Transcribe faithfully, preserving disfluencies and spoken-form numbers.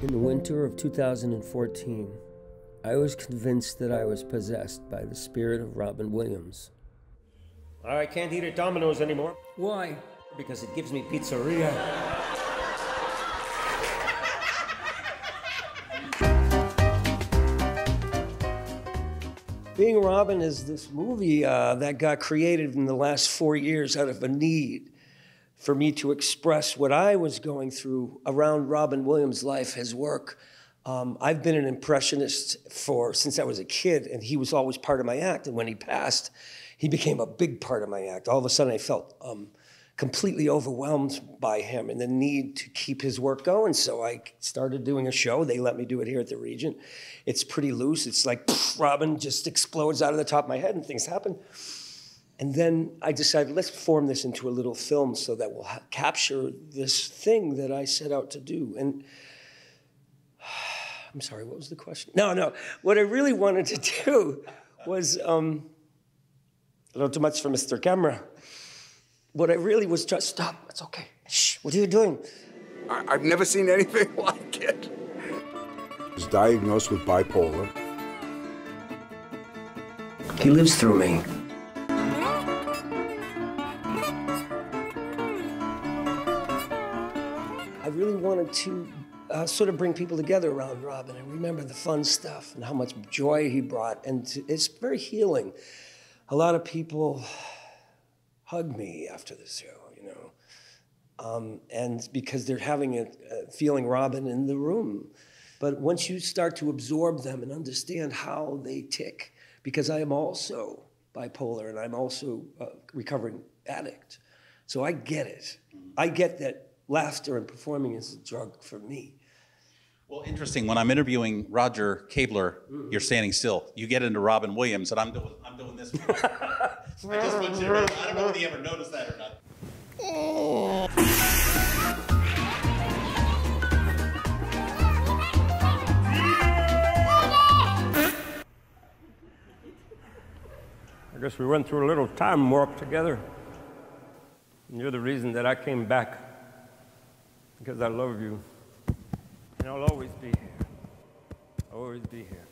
In the winter of two thousand fourteen, I was convinced that I was possessed by the spirit of Robin Williams. I can't eat at Domino's anymore. Why? Because it gives me pizzeria. Being Robin is this movie uh, that got created in the last four years out of a need for me to express what I was going through around Robin Williams' life, his work. Um, I've been an impressionist for since I was a kid, and he was always part of my act. And when he passed, he became a big part of my act. All of a sudden, I felt um, completely overwhelmed by him and the need to keep his work going. So I started doing a show. They let me do it here at the Regent. It's pretty loose. It's like pff, Robin just explodes out of the top of my head and things happen. And then I decided, let's form this into a little film so that we'll ha- capture this thing that I set out to do. And I'm sorry, what was the question? No, no. What I really wanted to do was, um, a little too much for Mister Camera. What I really was just, stop, it's okay. Shh, what are you doing? I- I've never seen anything like it. He was diagnosed with bipolar. He lives through me. I really wanted to uh, sort of bring people together around Robin and remember the fun stuff and how much joy he brought. And to, it's very healing. A lot of people hug me after the show, you know, um, and because they're having a, a feeling Robin in the room. But once you start to absorb them and understand how they tick, because I am also bipolar and I'm also a recovering addict, so I get it. I get that laughter and performing is a drug for me. Well, interesting. When I'm interviewing Roger Kabler, mm-hmm. You're standing still. You get into Robin Williams, and I'm doing I'm doing this. I just want you to know. I don't know whether you ever noticed that or not. I guess we went through a little time warp together. And you're the reason that I came back. Because I love you. And I'll always be here. Always be here.